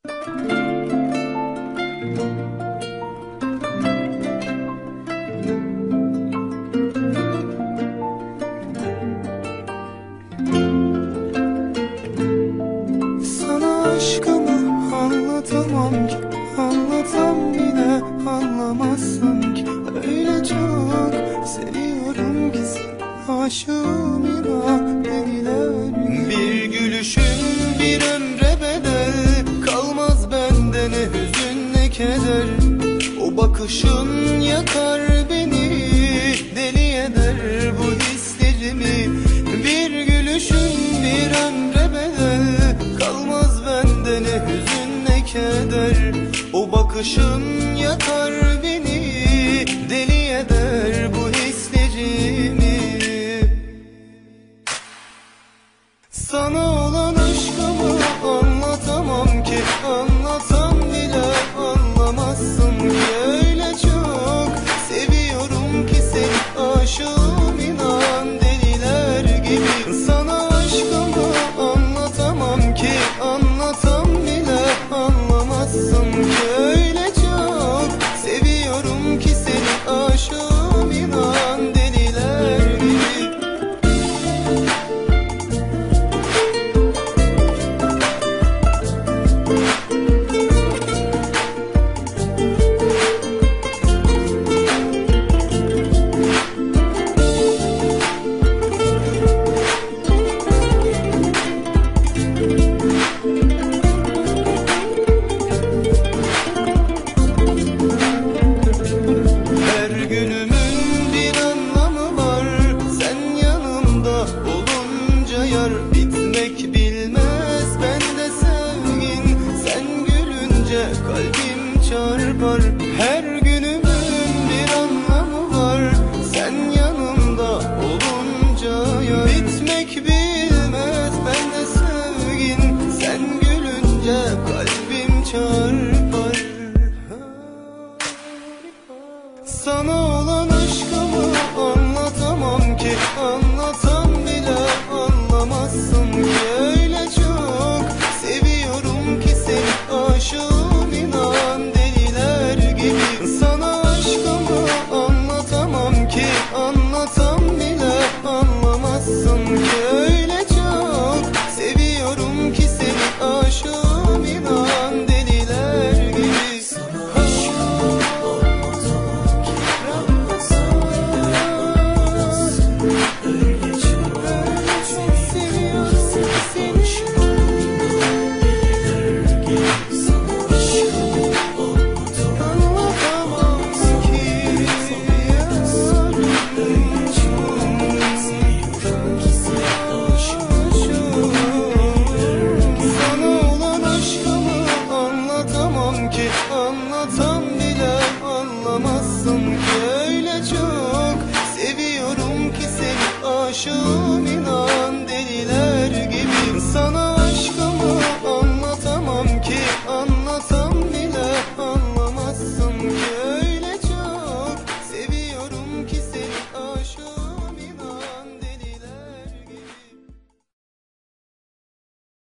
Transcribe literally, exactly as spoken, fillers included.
Sana aşkımı anlatamam ki, anlatam bile anlamazsın ki. Öyle çok seviyorum ki seni, aşığım inan deliler gibi. Bir gülüşün bir ömre bedel, kalmaz bende ne hüzün ne keder. O bakışın yakar beni, deli eder bu hislerimi. Bir gülüşün bir ömre bedel, kalmaz bende ne hüzün ne keder. O bakışın yakar beni, deli eder bu hislerimi. Sana olan aşkımı anlatamam ki, anlatam bile anlamazsın ki. Öyle çok seviyorum ki seni, aşığım inan deliler gibi. Sana aşkımı anlatamam ki, anlatam bile anlamazsın ki. Öyle çok seviyorum ki seni, aşığım inan deliler gibi. Bitmek bilmez bende sevgin, sen gülünce kalbim çarpar. Her günümün bir anlamı var, sen yanımda olunca yar. Bitmek bilmez bende sevgin, sen gülünce kalbim çarpar. Sana olan aşkımı anlatamam ki, anlatam bile anlamazsın ki. Öyle çok seviyorum ki seni, aşığım inan deliler gibi. Sana aşkımı anlatamam ki, anlatam bile anlamazsın ki. Öyle çok seviyorum ki seni, aşığım inan deliler gibi. Anlatam bile anlamazsın ki. Öyle çok seviyorum ki seni, aşığım